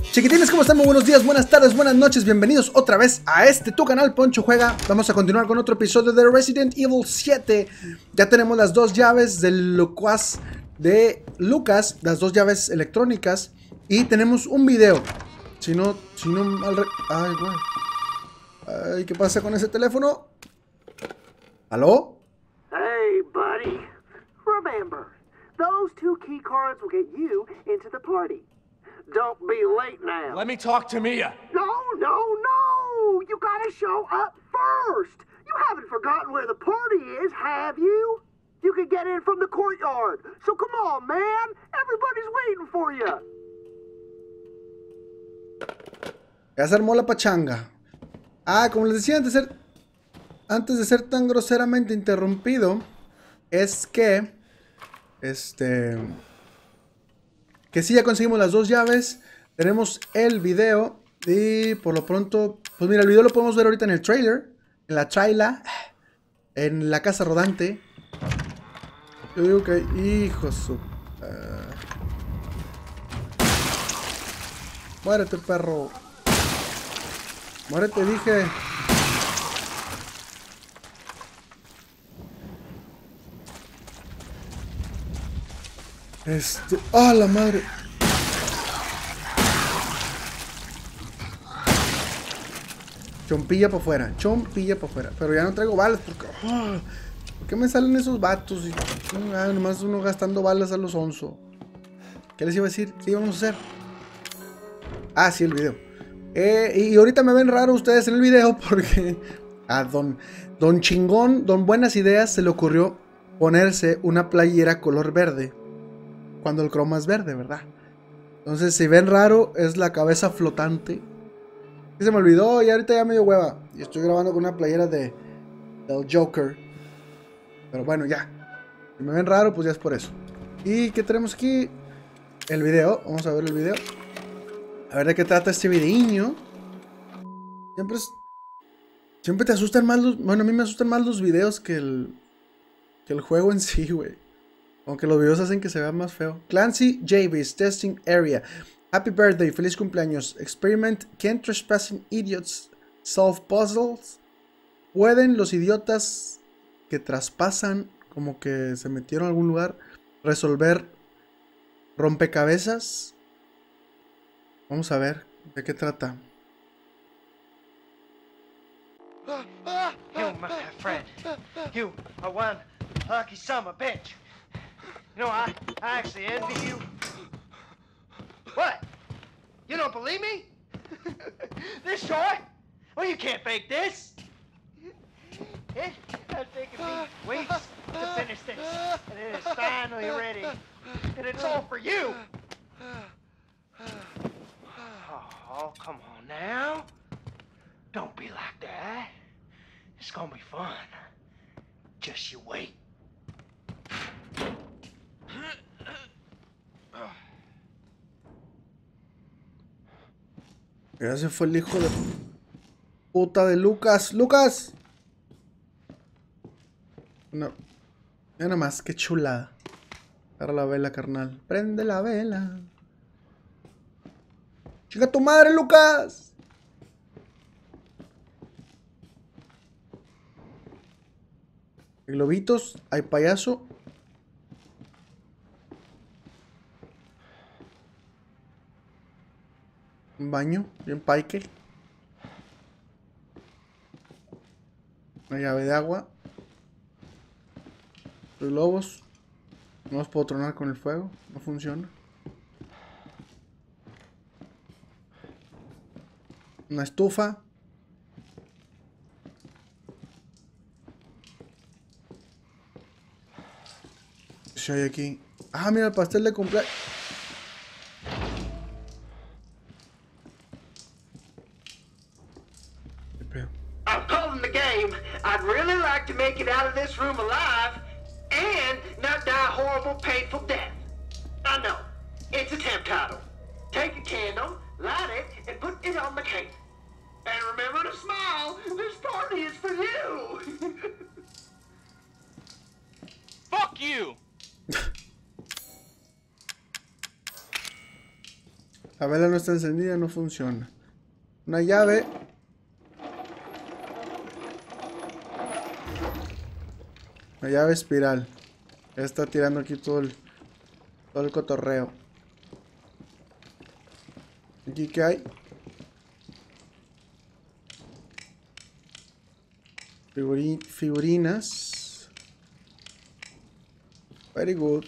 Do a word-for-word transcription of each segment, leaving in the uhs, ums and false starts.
Chiquitines, ¿cómo están? Muy buenos días, buenas tardes, buenas noches. Bienvenidos otra vez a este tu canal, Poncho Juega. Vamos a continuar con otro episodio de Resident Evil siete. Ya tenemos las dos llaves del locuaz de Lucas, las dos llaves electrónicas. Y tenemos un video. Si no, si no mal re... Ay, güey. Ay, ¿qué pasa con ese teléfono? ¿Aló? Hey, buddy. Remember, those two key cards will get you into the party. Don't be late now. Let me talk to Mia. No, no, no! You gotta show up first! You haven't forgotten where the party is, have you? You can get in from the courtyard. So come on, man! Everybody's waiting for you. Ya se armó la pachanga. Ah, como les decía antes de ser, antes de ser tan groseramente interrumpido, es que... Este... Que sí, ya conseguimos las dos llaves. Tenemos el video. Y por lo pronto... Pues mira, el video lo podemos ver ahorita en el trailer. En la traila. En la casa rodante. Yo digo que... Hijo su... Uh... Muérete, perro. Muérete, dije. Este... ¡Ah, la madre! Chompilla para afuera, chompilla para afuera. Pero ya no traigo balas porque... Oh, ¿por qué me salen esos vatos? Y, ah, nomás uno gastando balas a los onzo. ¿Qué les iba a decir? ¿Qué íbamos a hacer? Ah, sí, el video. Eh, y ahorita me ven raro ustedes en el video porque... A don, don Chingón, don Buenas Ideas se le ocurrió ponerse una playera color verde. Cuando el croma es verde, ¿verdad? Entonces, si ven raro, es la cabeza flotante. Y se me olvidó y ahorita ya me dio hueva. Y estoy grabando con una playera de del Joker. Pero bueno, ya. Si me ven raro, pues ya es por eso. ¿Y qué tenemos aquí? El video. Vamos a ver el video. A ver de qué trata este videíño. Siempre es... Siempre te asustan más los... Bueno, a mí me asustan más los videos que el... Que el juego en sí, güey. Aunque los videos hacen que se vea más feo. Clancy Javis, Testing Area. Happy birthday, feliz cumpleaños. Experiment, can trespassing idiots solve puzzles? ¿Pueden los idiotas que traspasan, como que se metieron a algún lugar, resolver rompecabezas? Vamos a ver de qué trata. You, my friend, you are one lucky son of a bitch. You know, I, I actually envy you. What? You don't believe me? This short? Well, you can't fake this. It has taken me weeks to finish this, and it is finally ready. And it's all for you. Oh, come on now. Don't be like that. It's gonna be fun. Just you wait. Ese fue el hijo de puta de Lucas. ¡Lucas! No. Mira nomás, qué chulada. Agarra la vela, carnal. Prende la vela. ¡Chica tu madre, Lucas! Hay globitos, hay payaso. Un baño, bien paique. Una llave de agua. Los lobos. No los puedo tronar con el fuego. No funciona. Una estufa. ¿Qué hay aquí? Ah, mira el pastel de cumpleaños. I'm calling the game. I'd really like to make it out of this room alive and not die a horrible, painful death. I know. It's a temp title. Take a candle, light it, and put it on the cake. And remember to smile. This party is for you. Fuck you! La vela no está encendida, no funciona. Una llave. Una llave espiral. Ya está tirando aquí todo el, todo el cotorreo. ¿Aquí qué hay? Figurí- figurinas. Very good.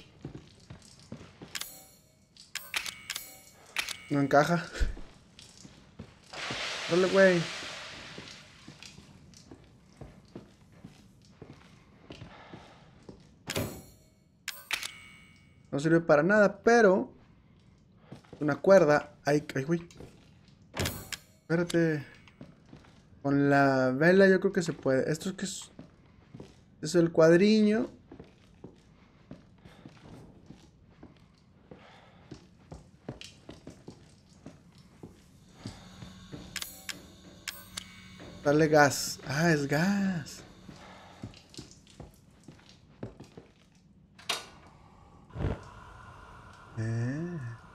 No encaja. Dale, güey. No sirve para nada, pero... Una cuerda. Ay, ay, güey. Espérate. Con la vela yo creo que se puede. Esto es que es... Es el cuadriño. Dale gas. Ah, es gas. Eh.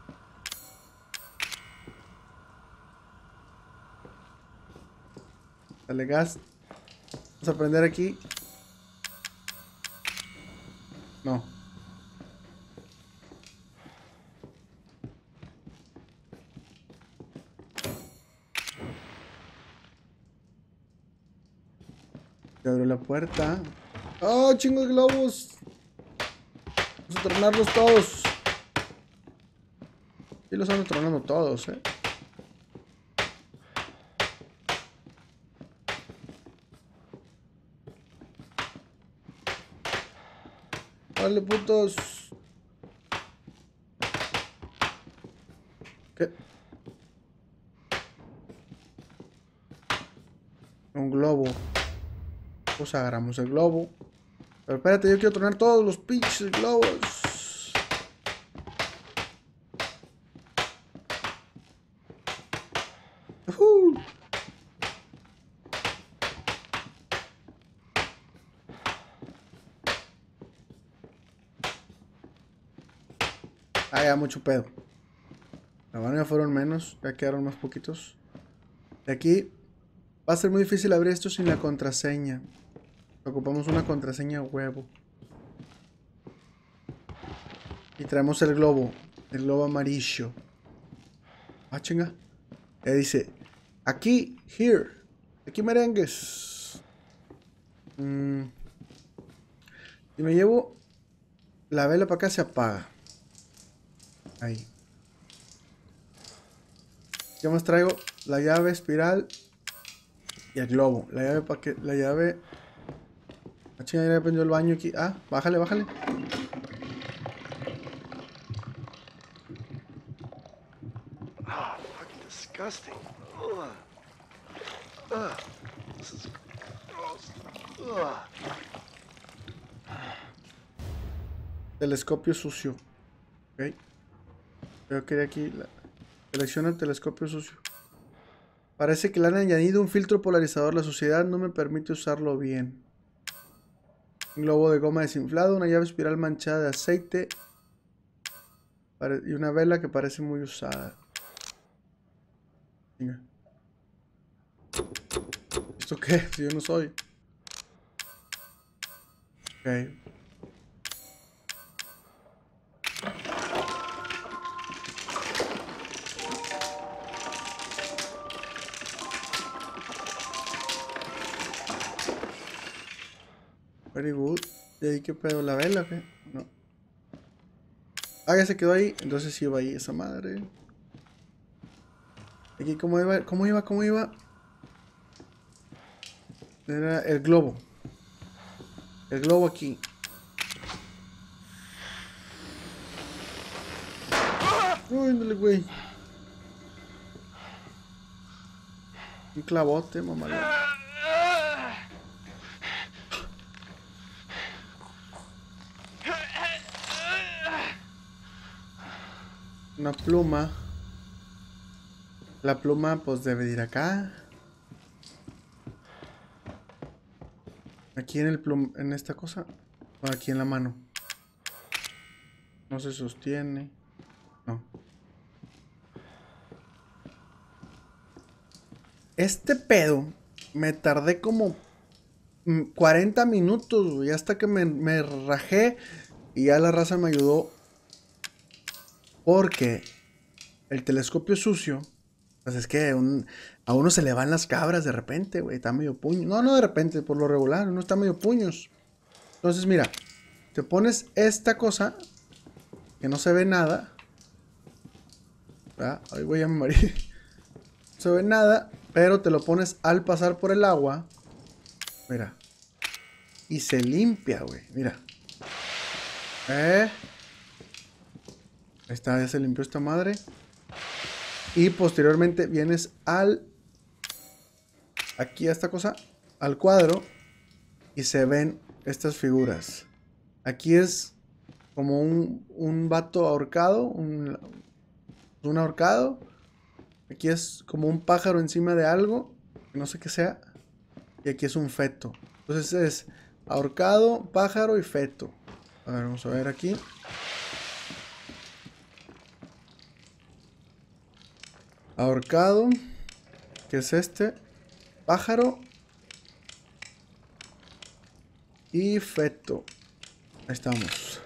Dale gas. Vamos a prender aquí. No. Se abrió la puerta. ¡Oh, chingo de globos! Vamos a tronarlos todos. Sí, los ando tronando todos, eh. Dale, putos. ¿Qué? Un globo. Pues agarramos el globo. Pero espérate, yo quiero tronar todos los pinches globos. Uh-huh. Ah, ya, mucho pedo. La bueno, ya fueron menos, ya quedaron más poquitos. De aquí va a ser muy difícil abrir esto sin la contraseña. Ocupamos una contraseña huevo. Y traemos el globo. El globo amarillo. Ah, chinga. Ya dice, aquí, here. Aquí merengues. Mm. Si me llevo la vela para acá, se apaga. Ahí. ¿Qué más traigo? La llave espiral y el globo. La llave para que... La llave... Ah, chinga, ya prendió el baño aquí. Ah, bájale, bájale. Ah, fucking disgusting. Ugh. Ugh. This is gross. Ugh. Telescopio sucio. Ok. Yo quería aquí... La... Selecciona el telescopio sucio. Parece que le han añadido un filtro polarizador. La suciedad no me permite usarlo bien. Un globo de goma desinflado, una llave espiral manchada de aceite y una vela que parece muy usada. Venga. ¿Esto qué? Si yo no soy. Ok. Very good. ¿Y ahí qué pedo? ¿La vela o qué? No. Ah, ya se quedó ahí. Entonces sí iba ahí esa madre. Aquí, ¿cómo iba? ¿Cómo iba? ¿Cómo iba? Era el globo. El globo aquí. Uy, dale, güey. Un clavote, mamá. Una pluma. La pluma pues debe de ir acá. Aquí en el plum, en esta cosa. O aquí en la mano. No se sostiene. No. este pedo me tardé como cuarenta minutos, güey, hasta que me, me rajé y ya la raza me ayudó. Porque el telescopio sucio, pues es que un, a uno se le van las cabras de repente, güey, está medio puño. No, no de repente, por lo regular, uno está medio puños. Entonces, mira, te pones esta cosa, que no se ve nada. ¿Verdad? Ahí voy a morir. No se ve nada, pero te lo pones al pasar por el agua. Mira. Y se limpia, güey, mira. Eh... Ahí está, ya se limpió esta madre. Y posteriormente vienes al... Aquí a esta cosa, al cuadro. Y se ven estas figuras. Aquí es como un, un vato ahorcado. Un, un ahorcado. Aquí es como un pájaro encima de algo. No sé qué sea. Y aquí es un feto. Entonces es ahorcado, pájaro y feto. A ver, vamos a ver aquí. Ahorcado, que es este, pájaro y feto. Ahí estamos.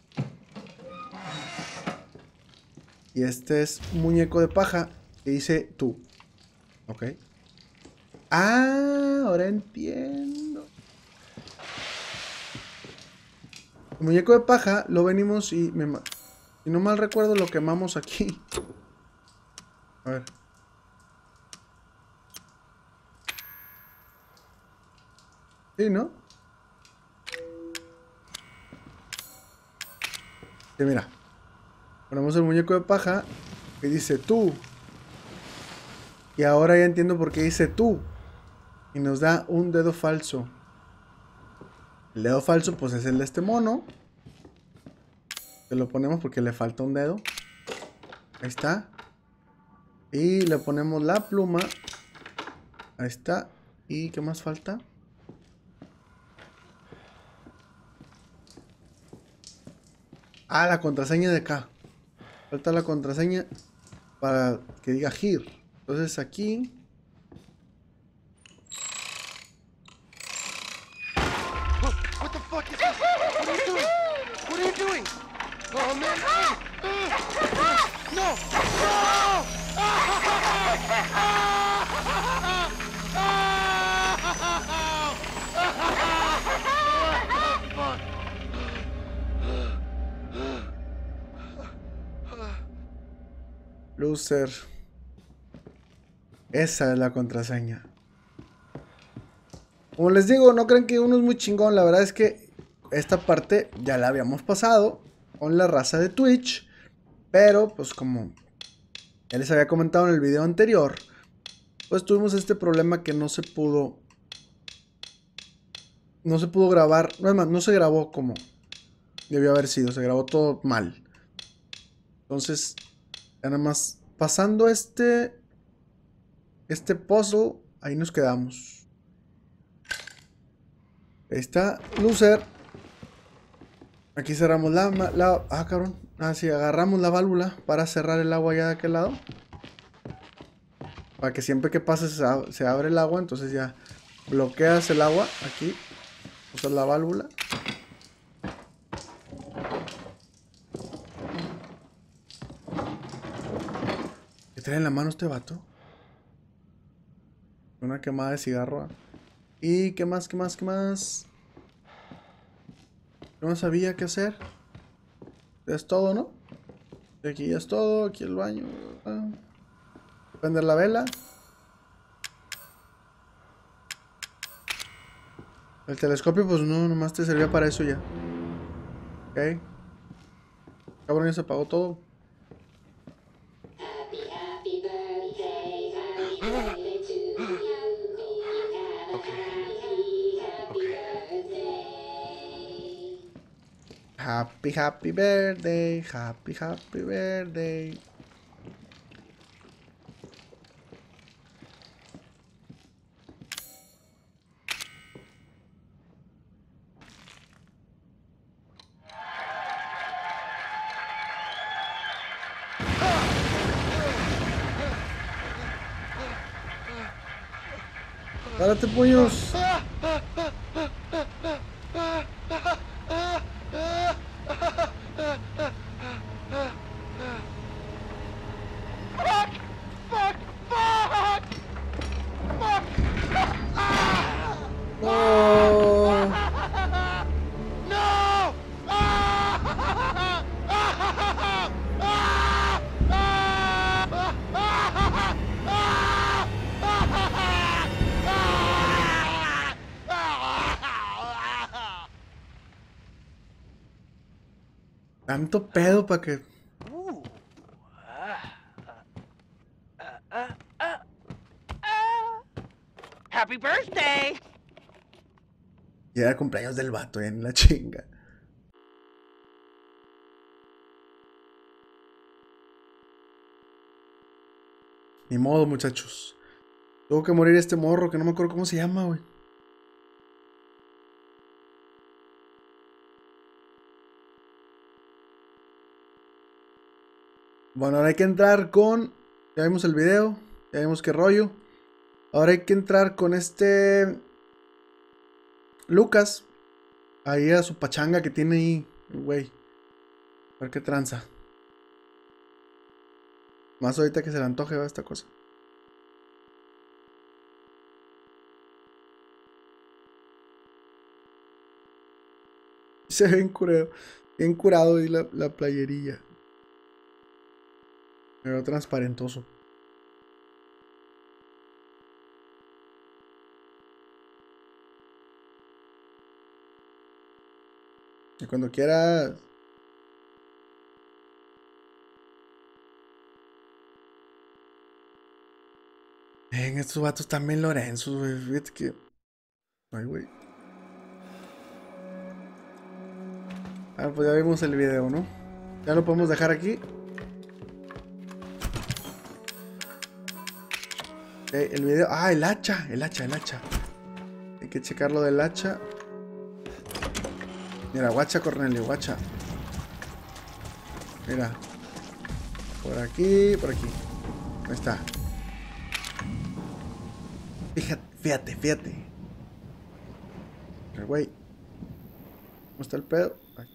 Y este es un muñeco de paja que dice tú. Ok. Ah, ahora entiendo. El muñeco de paja lo venimos y, me, si no mal recuerdo, lo quemamos aquí. A ver. Sí, ¿no? Sí, mira. Ponemos el muñeco de paja que dice tú. Y ahora ya entiendo por qué dice tú. Y nos da un dedo falso. El dedo falso pues es el de este mono. Se lo ponemos porque le falta un dedo. Ahí está. Y le ponemos la pluma. Ahí está. ¿Y qué más falta? Ah, la contraseña de acá. Falta la contraseña para que diga here. Entonces aquí. What the fuck is this? What are you doing? What are you doing? Oh man! No! No! Loser. Esa es la contraseña. Como les digo, no crean que uno es muy chingón. La verdad es que esta parte ya la habíamos pasado con la raza de Twitch. Pero pues como ya les había comentado en el video anterior, pues tuvimos este problema que no se pudo No se pudo grabar. No es más, no se grabó como debió haber sido. Se grabó todo mal. Entonces ya nada más pasando este Este puzzle, ahí nos quedamos. Ahí está, loser. Aquí cerramos la, la... Ah, cabrón. Ah, sí, agarramos la válvula para cerrar el agua ya de aquel lado. Para que siempre que pases se, se abre el agua. Entonces ya bloqueas el agua. Aquí usas la válvula. ¿Qué trae en la mano este vato? Una quemada de cigarro. ¿Y qué más, qué más, qué más? ¿Qué más había que hacer? Ya es todo, ¿no? Y aquí ya es todo. Aquí el baño. Ah. Prender la vela. El telescopio, pues no, nomás te servía para eso ya. Ok. Cabrón, ya se apagó todo. Happy, happy birthday, happy, happy birthday. Párate, puños. Fuck! Fuck! Fuck! Fuck! Ah! Oh. No! Ah! Tanto pedo para que... Ooh. Ah. Uh, uh, uh, uh. Happy birthday! Y era cumpleaños del vato, ya en la chinga. Ni modo, muchachos. Tuvo que morir este morro, que no me acuerdo cómo se llama, güey. Bueno, ahora hay que entrar con... Ya vimos el video. Ya vimos qué rollo. Ahora hay que entrar con este... Lucas. Ahí a su pachanga que tiene ahí, güey. A ver qué tranza. Más ahorita que se le antoje, va, esta cosa. Se ve bien curado. Bien curado y la, la playerilla. Pero transparentoso. Y cuando quieras. Ven, estos vatos también Lorenzo, güey. Fíjate que. Ay, güey. Ah, pues ya vimos el video, ¿no? Ya lo podemos dejar aquí. Ok, el video. Ah, el hacha. El hacha, el hacha. Hay que checar lo del hacha. Mira, guacha, Cornelio, guacha. Mira. Por aquí, por aquí. Ahí está. Fíjate, fíjate, fíjate. El güey. ¿Cómo está el pedo? Ay.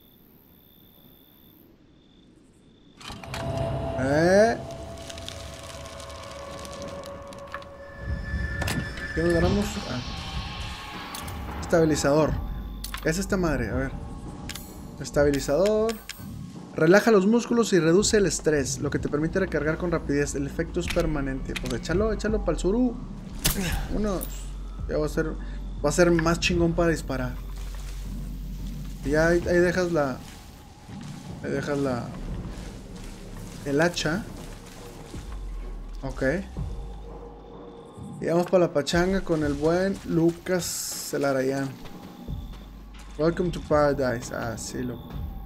Eh. ¿Qué nos ganamos? Ah. Estabilizador. ¿Qué es esta madre? A ver. Estabilizador. Relaja los músculos y reduce el estrés, lo que te permite recargar con rapidez. El efecto es permanente. Pues échalo, échalo para el suru. Unos. Ya va a ser. Va a ser más chingón para disparar. Y ya ahí, ahí dejas la. Ahí dejas la. El hacha. Ok. Y vamos para la pachanga con el buen Lucas Celarayán. Welcome to Paradise. Ah, sí, loco.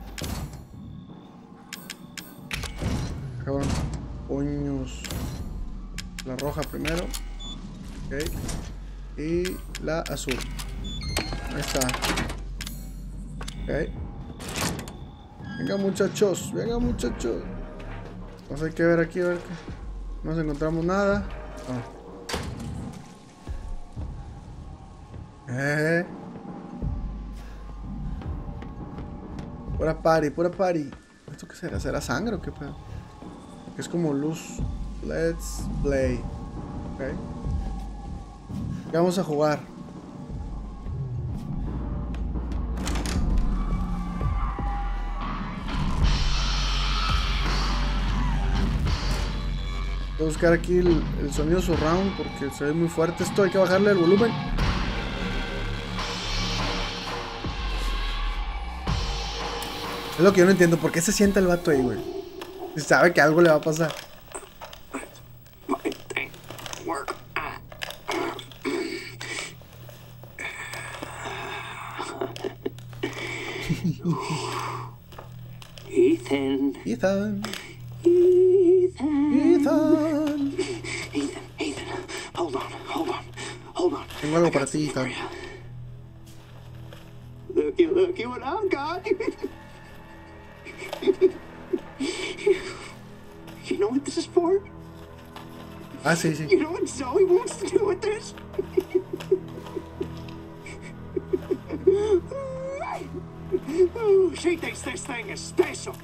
Cabrón. Puños. La roja primero. Ok. Y la azul. Ahí está. Ok. Venga, muchachos. Venga, muchachos. Vamos a hay que ver aquí, a ver que no nos encontramos nada. Oh. Eh. Pura party, pura party. ¿Esto qué será? ¿Será sangre o qué pedo? Es como luz. Let's play. Ok. ¿Qué vamos a jugar? Voy a buscar aquí el, el sonido surround porque se ve muy fuerte esto. Hay que bajarle el volumen. Es lo que yo no entiendo. ¿Por qué se sienta el vato ahí, güey? Si sabe que algo le va a pasar. Ethan. Ethan. Ethan. Ethan. Ethan, Ethan. Hold on, hold on, hold on. Tengo algo para ti, Ethan. Looky, looky what I've got. You know what this is for? Ah, sí, sí. You know what Zoe wants to do with this? Ooh, she thinks this thing is special.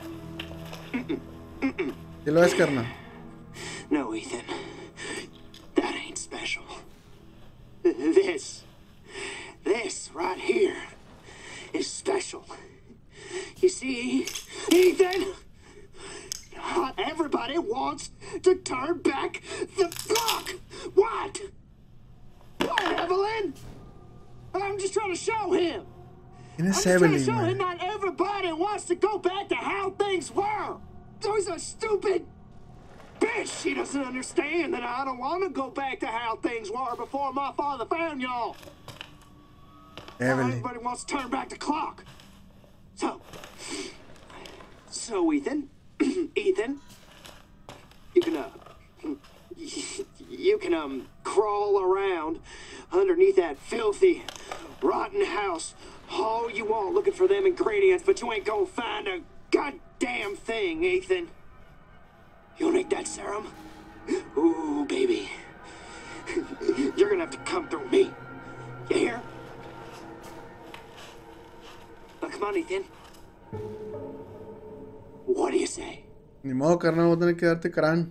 ¿Qué lo es, carnal? No, Ethan. That ain't special. This, this right here is special. You see, Ethan, not everybody wants to turn back the clock. What? What, Evelyn? I'm just trying to show him. ¿Quién I'm es just trying to Evelyn, show güey? him not everybody wants to go back to how things were. There's a stupid bitch. She doesn't understand that I don't want to go back to how things were before my father found y'all. Not Evelyn. everybody wants to turn back the clock. So, so Ethan, Ethan, you can, uh, you can, um, crawl around underneath that filthy, rotten house all you want looking for them ingredients, but you ain't gonna find a goddamn thing, Ethan. You'll need that serum? Ooh, baby. You're gonna have to come through me. You hear? Now, come on, Ethan. What do you say? Ni modo, carnal, voy a tener que darte crán.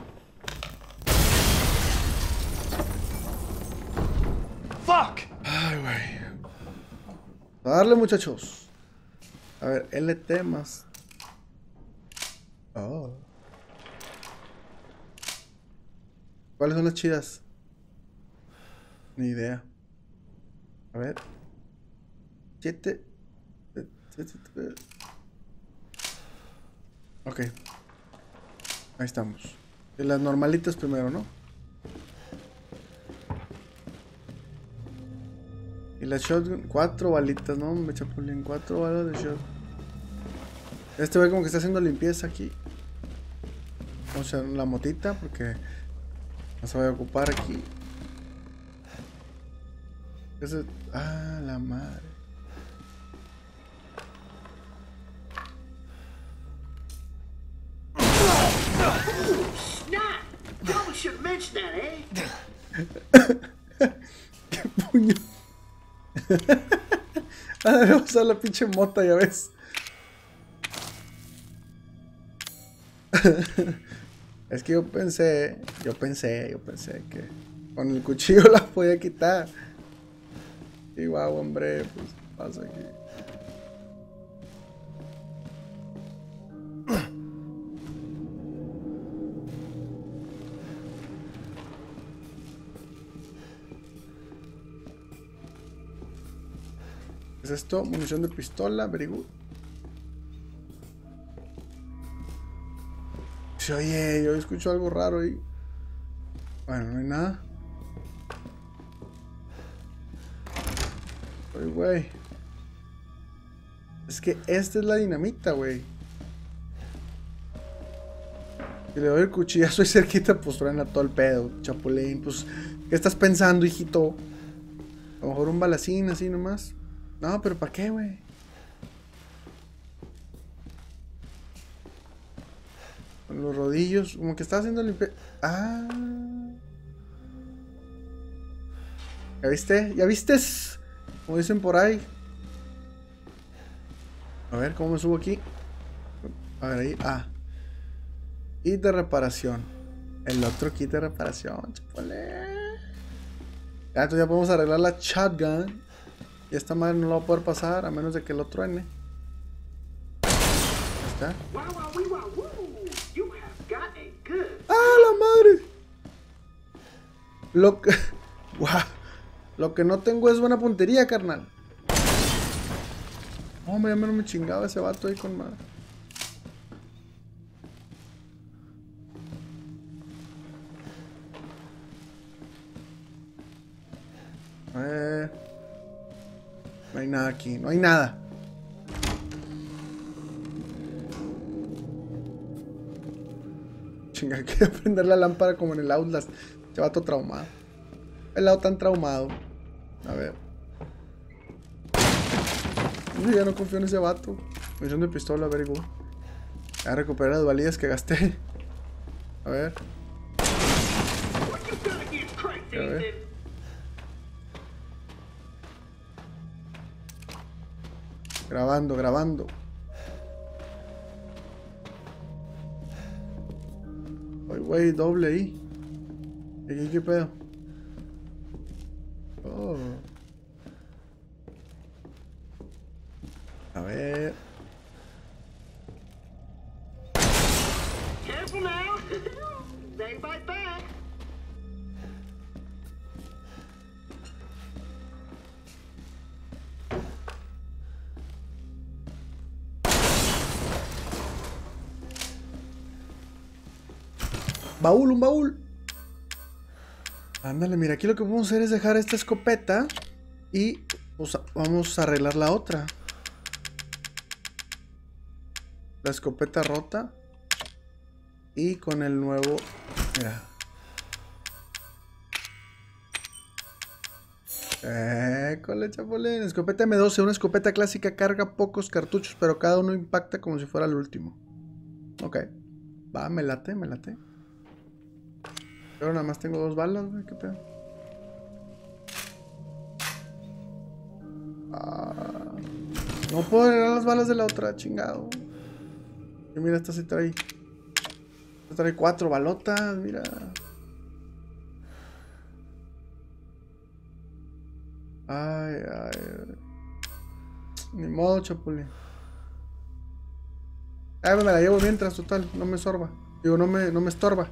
Fuck! Ay, güey. A darle, muchachos. A ver, L T más. Oh. ¿Cuáles son las chidas? Ni idea. A ver. Siete. Ok. Ahí estamos. Y las normalitas primero, ¿no? Y la shotgun, cuatro balitas, ¿no? Me chapulín, cuatro balas de shot. Este ve como que está haciendo limpieza aquí. O sea, la motita, porque no se va a ocupar aquí. Ese... Ah, la madre. Snap! Probably should mention that, eh? ¡Qué puño! Ah, debe usar la pinche mota, ya ves. Es que yo pensé, yo pensé, yo pensé que con el cuchillo la podía quitar. Y guau, hombre, pues pasa aquí. ¿Qué es esto? Munición de pistola, very good. Sí, oye, yo escucho algo raro ahí. Bueno, no hay nada. Oye, güey. Es que esta es la dinamita, güey. Si le doy el cuchillazo ahí cerquita, pues truena todo el pedo, chapulín. Pues, ¿qué estás pensando, hijito? A lo mejor un balacín así nomás. No, pero ¿para qué, güey? Con los rodillos, como que está haciendo limpieza. Ah. ¿Ya viste? ¿Ya vistes? Como dicen por ahí. A ver, ¿cómo me subo aquí? A ver, ahí. Ah. Kit de reparación. El otro kit de reparación, chapole. Ya, entonces ya podemos arreglar la shotgun. Y esta madre no la va a poder pasar a menos de que lo truene. Ahí está. Wow, wow, wee, wow, woo. You have got a good. ¡Ah, la madre! Lo que... Guau. Lo que no tengo es buena puntería, carnal. Hombre, ya me no me chingaba ese vato ahí con madre. A ver. No hay nada aquí, no hay nada. Chinga, quiero prender la lámpara como en el Outlast. Este vato traumado. El lado tan traumado. A ver. Uy, ya no confío en ese vato. Munición de pistola, very good. Ya recuperé las valías que gasté. A ver. What you got against crazy, A ver. Ethan? Grabando, grabando. Ay, güey, doble ahí. ¿Qué, qué pedo? Oh. A ver. Careful now. They bite back. Baúl, un baúl. Ándale, mira, aquí lo que podemos hacer es dejar esta escopeta y pues, vamos a arreglar la otra. La escopeta rota. Y con el nuevo... Mira. Eh, cole, chapulín. Escopeta eme doce. Una escopeta clásica carga pocos cartuchos, pero cada uno impacta como si fuera el último. Ok. Va, me late, me late. Pero nada más tengo dos balas, güey. ¿Qué pedo? Ah, no puedo agregar las balas de la otra, chingado. Y mira, esta sí trae. Esta trae cuatro balotas, mira. Ay, ay. Ni modo, chapulín. Ay, me la llevo mientras, total. No me sorba. Digo, no me, no me estorba.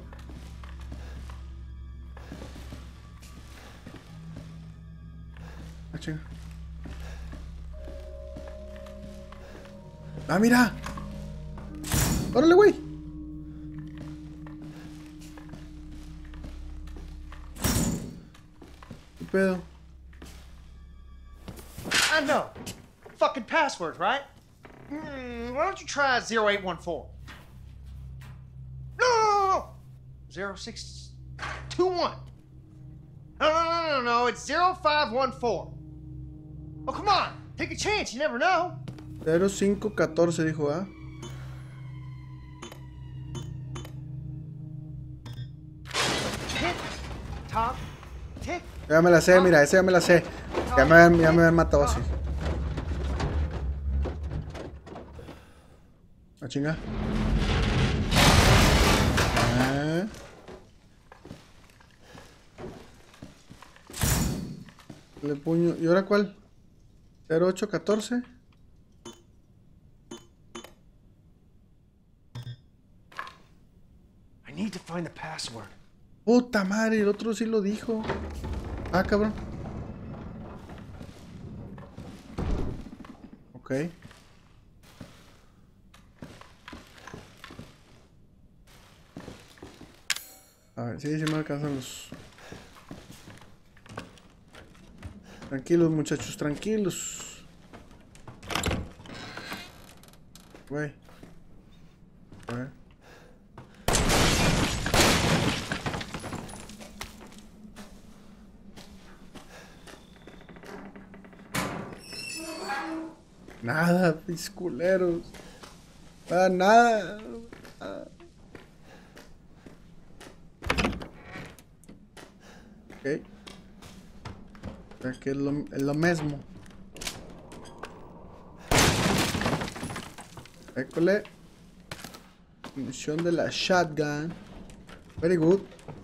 Ah, chinga. Ah, mira. Órale, güey. ¿Qué pedo? I know. Fucking password, right? Hmm, why don't you try zero eight one four? No, no, no, no. zero six two one. No, no, no, no, no. It's zero five one four. Oh, come on. Take a chance. You never know. cero cinco catorce dijo, ¿ah? Tick, tock, tick. Ya me la sé, mira, esa ya me la sé. Ya me, habían- ya me habían matado así. A chinga. Ah. Le puño. ¿Y ahora cuál? cero ocho catorce. I need to find the password. Puta madre, el otro sí lo dijo. Ah, cabrón. Ok. A ver, sí, sí me alcanzan los... Tranquilos, muchachos, tranquilos. Güey. A ver. Nada, mis culeros. Ah, nada. Ah. Ok. O sea que es lo, es lo mismo. École. Munición de la shotgun. Very good.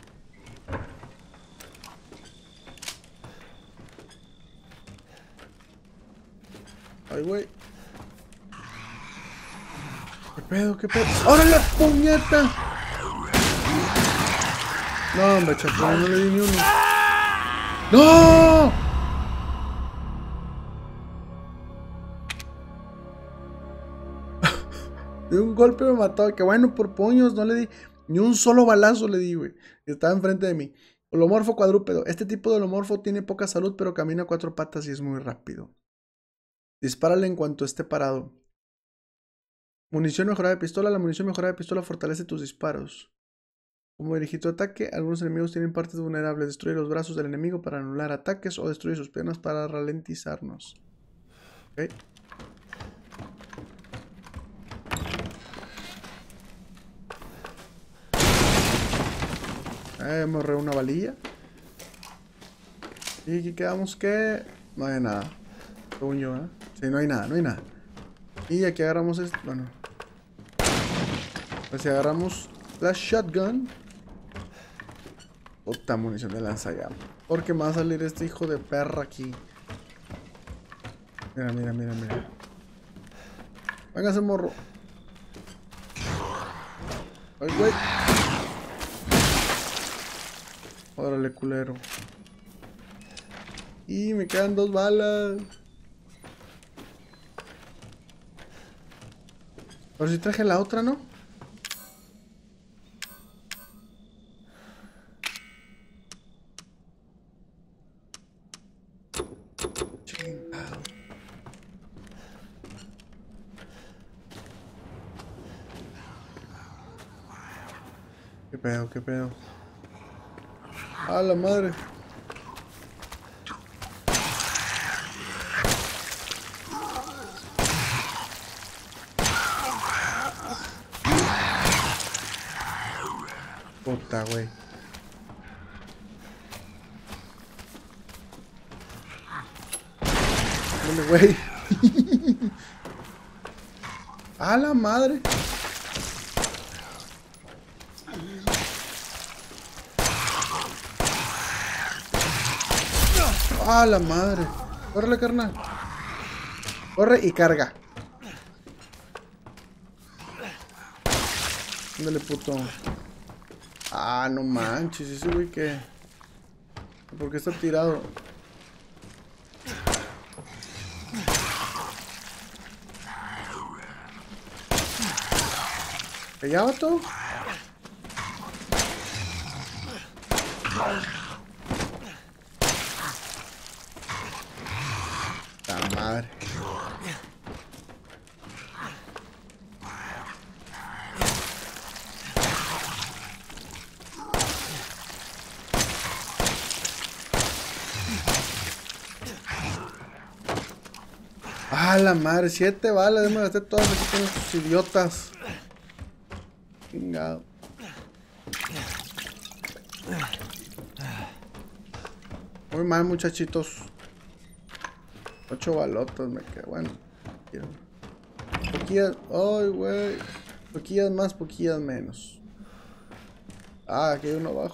Ay, güey. ¿Qué pedo? ¿Qué pedo? ¡Órale, puñeta! No, hombre, chapón, no le di ni uno. ¡No! De un golpe me mató. Que bueno, por puños, no le di ni un solo balazo le di, güey. Estaba enfrente de mí. Holomorfo cuadrúpedo. Este tipo de holomorfo tiene poca salud, pero camina a cuatro patas y es muy rápido. Dispárale en cuanto esté parado. Munición mejorada de pistola. La munición mejorada de pistola fortalece tus disparos. Como dirigir tu ataque, algunos enemigos tienen partes vulnerables. Destruye los brazos del enemigo para anular ataques o destruye sus piernas para ralentizarnos. Ok. Eh, morré una balilla. Y aquí quedamos que... No hay nada. Según yo, ¿eh? Sí, no hay nada, no hay nada. Y aquí agarramos esto. Bueno. Pues si agarramos la shotgun. Puta munición de lanzallamas. Porque me va a salir este hijo de perra aquí. Mira, mira, mira, mira. Véngase, morro. Ay, güey. Órale, culero. Y me quedan dos balas. A ver si traje la otra, ¿no? Chingado. ¿Qué pedo, qué pedo? ¡A la madre! Puta, güey. Dale, güey. ¡A la madre! ¡A la madre! ¡Córrele, carnal! ¡Corre y carga! Ándale, puto. Ah, no manches, ese güey que... ¿Por qué está tirado? ¿Ya, vato? La madre. Ah, la madre, siete balas, déjame gastar todas aquí con estos idiotas. Chingado. Muy mal, muchachitos. Ocho balotas me quedan. Bueno, poquillas. Ay, güey. Poquillas más, poquillas menos. Ah, aquí hay uno abajo.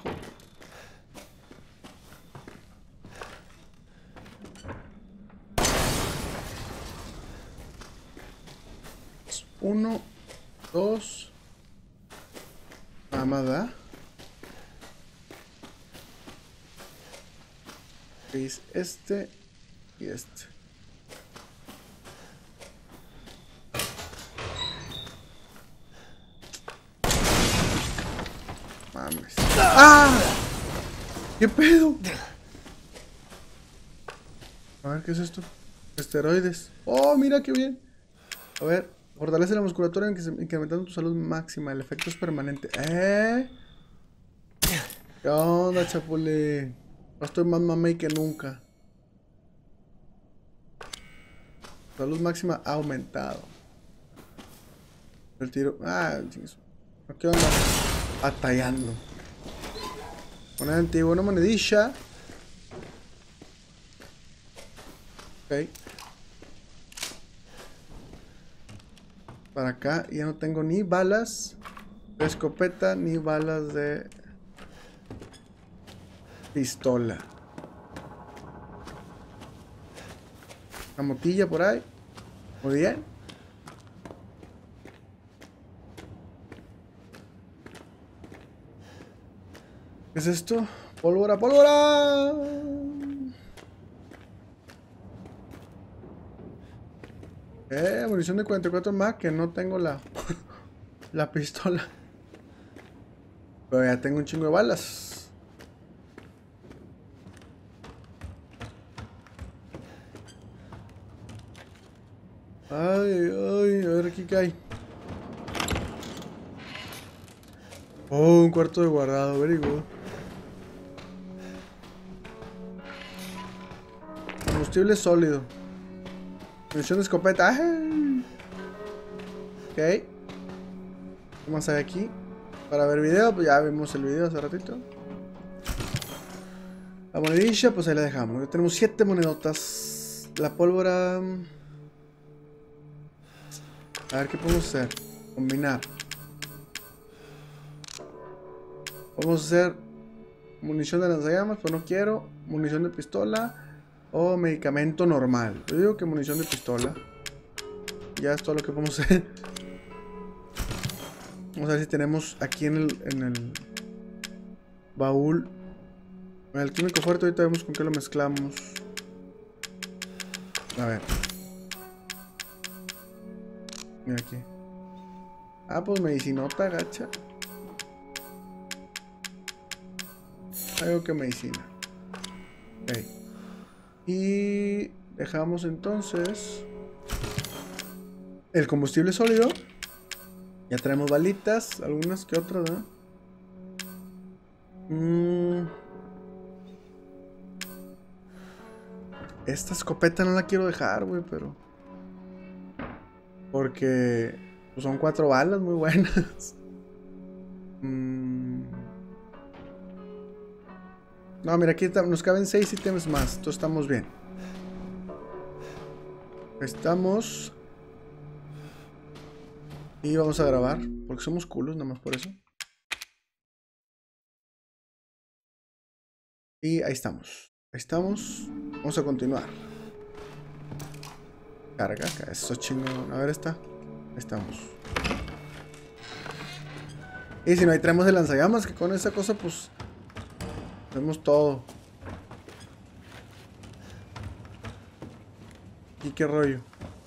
Uno, dos. Nada más, ¿verdad? Es este y este. Mames. ¡Ah! ¿Qué pedo? A ver, ¿qué es esto? Esteroides. Oh, mira qué bien. A ver, fortalece la musculatura incrementando tu salud máxima. El efecto es permanente. ¿Eh? ¿Qué onda, chapule? No estoy más mamey que nunca. Salud máxima ha aumentado. El tiro. Ah, chingues. ¿Qué onda? Batallando. Moneda antigua, una monedilla. Ok. Para acá ya no tengo ni balas de escopeta ni balas de pistola. Una motilla por ahí. Muy bien. ¿Qué es esto? Pólvora, pólvora. Eh, munición de cuarenta y cuatro más, que no tengo la la pistola. Pero ya tengo un chingo de balas. Ay, ay, a ver aquí qué hay. Oh, un cuarto de guardado, very good. Combustible sólido. Munición de escopeta. ¡Ay! Ok. ¿Qué más hay aquí? Para ver video, pues ya vimos el video hace ratito. La monedilla, pues ahí la dejamos. Ya tenemos siete monedotas. La pólvora. A ver qué podemos hacer. Combinar. Vamos a hacer munición de lanzallamas, pero no quiero. Munición de pistola o medicamento normal. Yo digo que munición de pistola. Ya es todo lo que podemos hacer. Vamos a ver si tenemos aquí en el, en el baúl. El químico fuerte, ahorita vemos con qué lo mezclamos. A ver. Mira aquí. Ah, pues medicinota, gacha. Algo que medicina. Ok. Y dejamos entonces el combustible sólido. Ya traemos balitas, algunas que otras, ¿verdad? Mm. Esta escopeta no la quiero dejar, güey, pero... Porque pues, son cuatro balas muy buenas. mm. No, mira, aquí nos caben seis ítems más. Entonces estamos bien. Estamos... Y vamos a grabar, porque somos culos, nada más por eso. Y ahí estamos. Ahí estamos. Vamos a continuar. Carga, acá, eso chingón. A ver, está. Ahí estamos. Y si no, ahí traemos el lanzallamas, que con esa cosa, pues... Vemos todo. ¿Y qué rollo?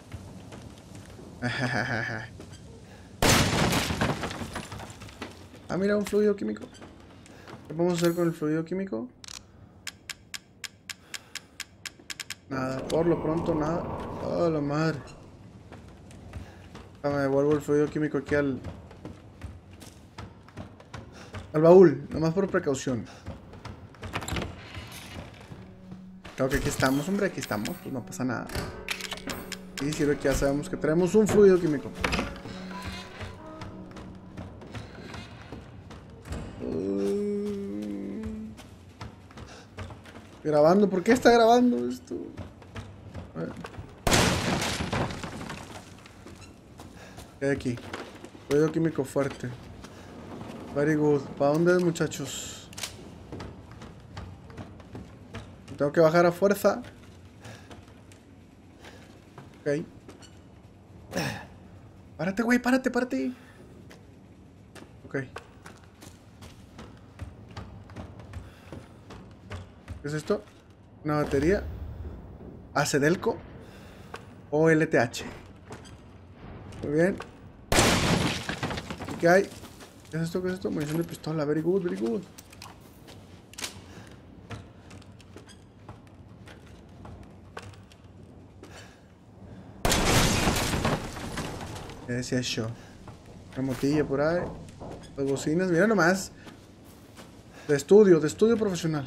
Ah, mira, un fluido químico. ¿Qué podemos hacer con el fluido químico? Nada, por lo pronto nada. Oh, la madre. Ah, me devuelvo el fluido químico aquí al... Al baúl, nomás por precaución. Claro que aquí estamos, hombre, aquí estamos, pues no pasa nada. Y sirve que ya sabemos que traemos un fluido químico. Grabando, ¿por qué está grabando esto? A ver. ¿Qué hay aquí? Fluido químico fuerte. Very good. ¿Para dónde es, muchachos? Tengo que bajar a fuerza. Ok. Párate, güey, párate, párate. Ok. ¿Qué es esto? Una batería. Acedelco. O L T H. Muy bien. ¿Y qué hay? ¿Qué es esto? ¿Qué es esto? Munición de pistola. Very good, very good. ¿Qué decía yo? Una motilla por ahí. Las bocinas. Mira nomás. De estudio, de estudio profesional.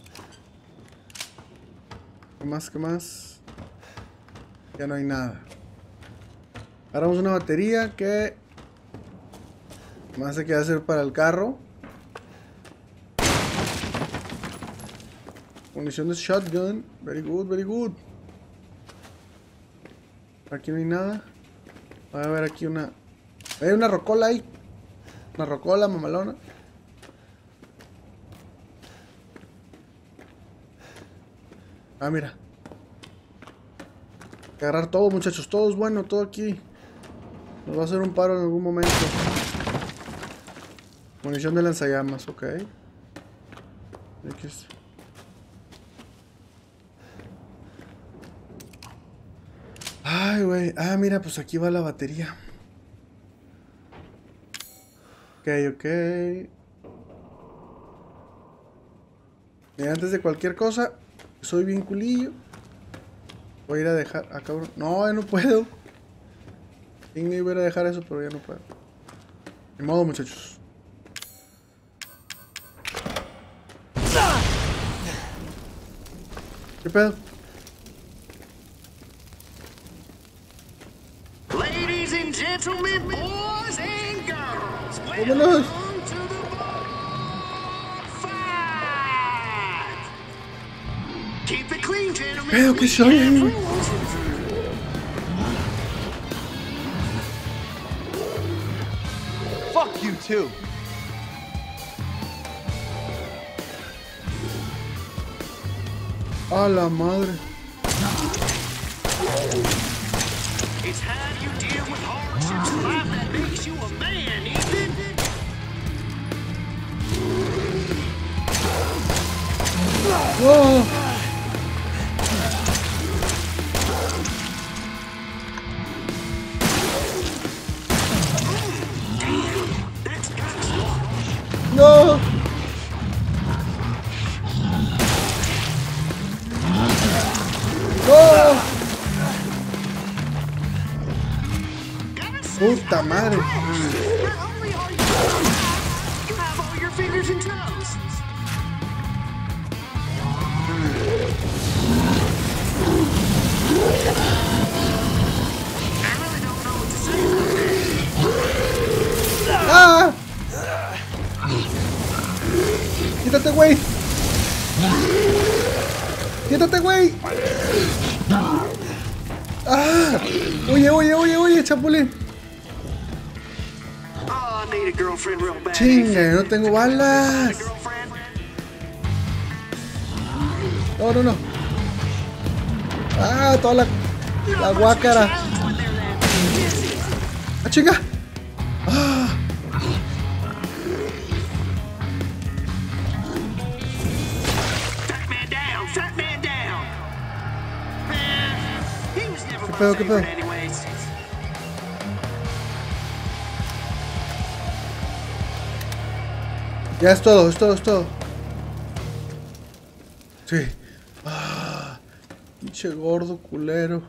¿Qué más? ¿Qué más? Ya no hay nada. Agarramos una batería que... más se queda hacer para el carro. Munición de shotgun. Very good, very good. Aquí no hay nada. Voy a ver aquí una... Hay una rocola ahí. Una rocola mamalona. Ah, mira. Hay que agarrar todo, muchachos. Todo es bueno, todo aquí. Nos va a hacer un paro en algún momento. Munición de lanzallamas, ok. Aquí es. Ay, güey. Ah, mira, pues aquí va la batería. Ok, ok. Y antes de cualquier cosa, soy bien culillo. Voy a ir a dejar acá. No, ya no puedo. Tengo que ir a dejar eso, pero ya no puedo. De modo, muchachos. ¿Qué pedo? Ladies and gentlemen, boys and girls, ¡Vámonos! welcome to the bar. Five. Keep it clean, gentlemen. ¿Qué pedo? ¿Qué soy? Fuck you too. A la madre. It's how you deal with hardships in life that makes you a man, Ethan. Whoa. No. No. Puta madre. Not only are you you have all your fingers and toes. I really don't know what to say about that. ¡Ah! ¡Quítate, güey! ¡Quítate, güey! ¡Ah! ¡Oye, oye, oye, oye, Chapulín! Oh, I need a girlfriend real bad. Chinga, no tengo balas. Girlfriend? No, no, no. ¡Ah! Toda la, la guácara. ¡Ah, chinga! ¡Ah! Fat man down, fat man down. Man, he was never my pedo, qué favorite pedo? anyways. Ya es todo, es todo, es todo. Sí. Ah, pinche gordo culero.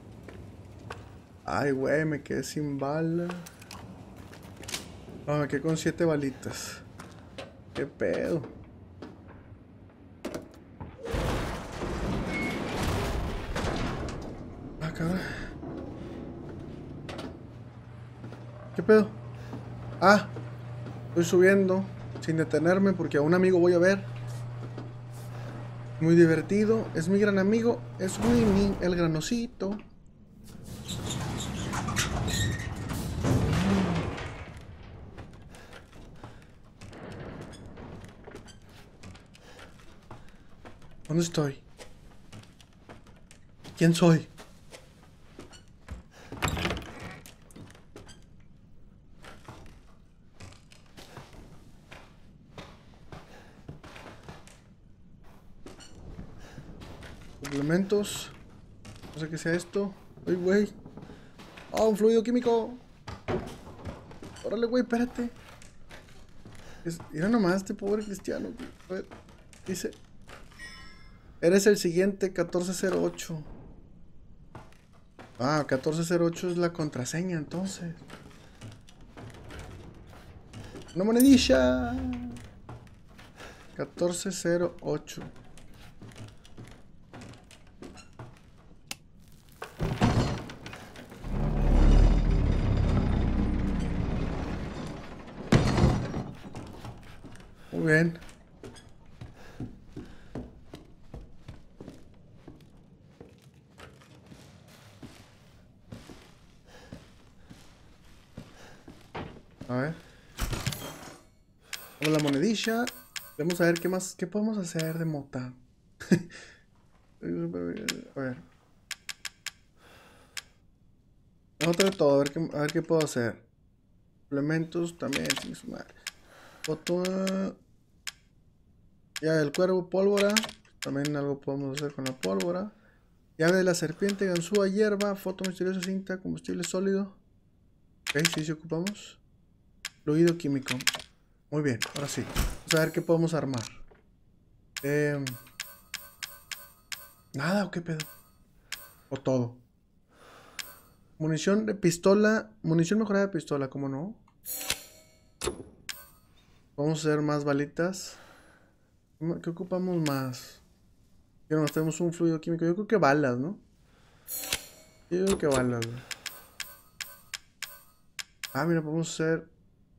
Ay, güey, me quedé sin bala. No, me quedé con siete balitas. ¿Qué pedo? Ah, cabrón. ¿Qué pedo? Ah, estoy subiendo sin detenerme porque a un amigo voy a ver. Muy divertido. Es mi gran amigo. Es Winnie, el granocito. ¿Dónde estoy? ¿Quién soy? Suplementos. No sé qué sea esto. Ay, güey. Ah, un fluido químico. Órale, güey, espérate. Es, mira nomás este pobre cristiano. A ver, dice. Eres el siguiente, catorce cero ocho. Ah, catorce cero ocho es la contraseña, entonces. Una monedilla. catorce cero ocho. Muy bien. A ver. Vamos a la monedilla. Vamos a ver qué más. ¿Qué podemos hacer de mota? A ver. Vamos a traer todo. A ver qué, a ver qué puedo hacer. Suplementos también. Sin sumar. Foto. Ya, el cuervo, pólvora. También algo podemos hacer con la pólvora. Llave de la serpiente, ganzúa, hierba. Foto misteriosa, cinta, combustible sólido. Ok, sí, sí ocupamos. Fluido químico. Muy bien, ahora sí. Vamos a ver qué podemos armar. Eh, Nada, ¿o qué pedo? O todo. Munición de pistola. Munición mejorada de pistola, ¿cómo no? Vamos a hacer más balitas. ¿Qué ocupamos más? Ya nos tenemos un fluido químico. Yo creo que balas, ¿no? Yo creo que balas, ¿no? Ah, mira, podemos hacer...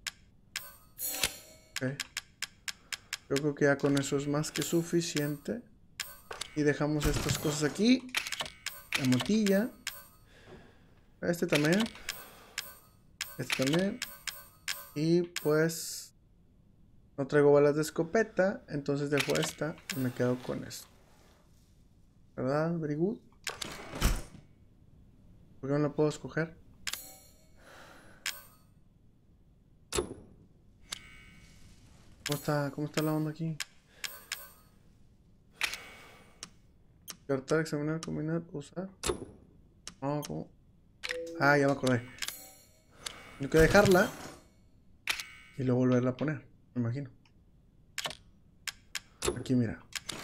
Okay. Yo creo que ya con eso es más que suficiente. Y dejamos estas cosas aquí. La motilla. Este también. Este también. Y pues no traigo balas de escopeta, entonces dejo esta y me quedo con esto. ¿Verdad? Very good. ¿Por qué no la puedo escoger? ¿Cómo está, cómo está la onda aquí? Descartar, examinar, combinar, usar. No, ¿cómo? Ah, ya me acordé. Tengo que dejarla y luego volverla a poner, me imagino. Aquí, mira.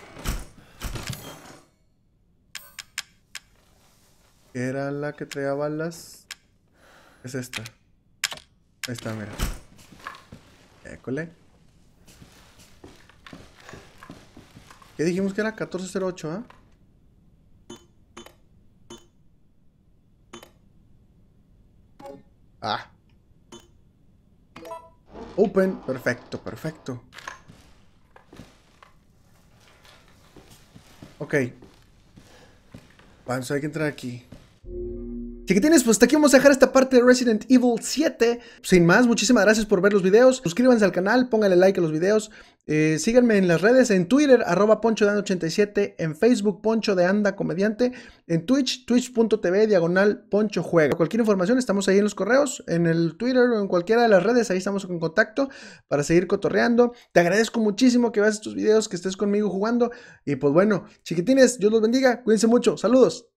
Era la que traía balas. Es esta. Ahí está, mira. École. ¿Qué dijimos que era? catorce cero ocho, ¿ah? ¿eh? Ah. Open. Perfecto, perfecto. Ok. Vamos, hay que entrar aquí. Chiquitines, pues hasta aquí vamos a dejar esta parte de Resident Evil siete. Sin más, muchísimas gracias por ver los videos. Suscríbanse al canal, pónganle like a los videos. Eh, síganme en las redes, en Twitter, arroba Poncho de Anda ochenta y siete, en Facebook, Poncho de Anda Comediante, en Twitch, twitch punto tv, diagonal, Poncho Juega. Cualquier información, estamos ahí en los correos, en el Twitter o en cualquiera de las redes, ahí estamos en contacto para seguir cotorreando. Te agradezco muchísimo que veas estos videos, que estés conmigo jugando. Y pues bueno, chiquitines, Dios los bendiga, cuídense mucho, saludos.